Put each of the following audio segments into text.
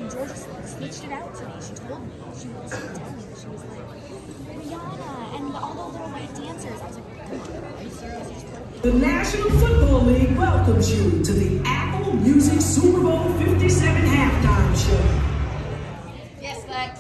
and Georgia snitched it out to me. She told me. She was telling me that she was like, Rihanna and all the little white dancers. I was like, are you serious? You just told me. The National Football League welcomes you to the Apple Music Super Bowl 57 halftime show. Yes, Lex.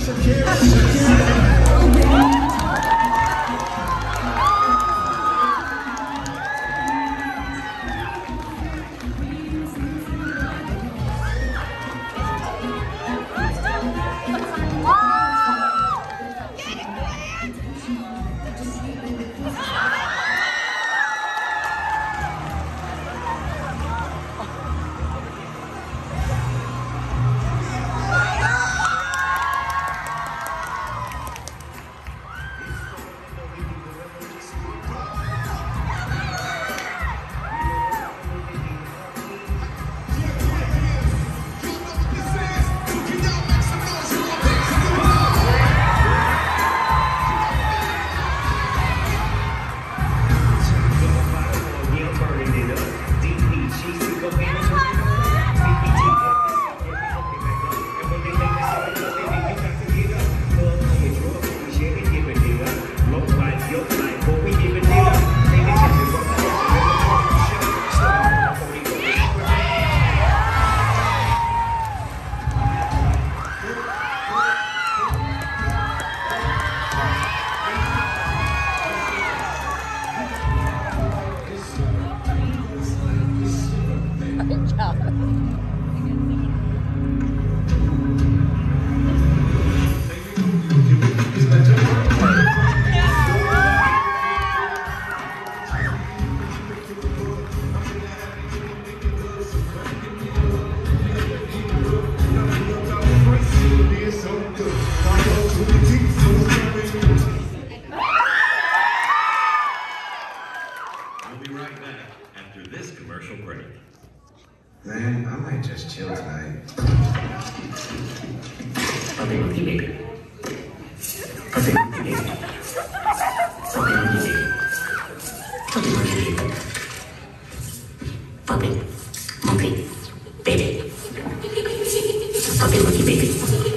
We'll be right back after this commercial break. Man, I might just chill tonight. Puppy monkey baby. Puppy monkey baby. Puppy monkey baby. Puppy monkey baby. Puppy monkey baby. Puppy monkey baby.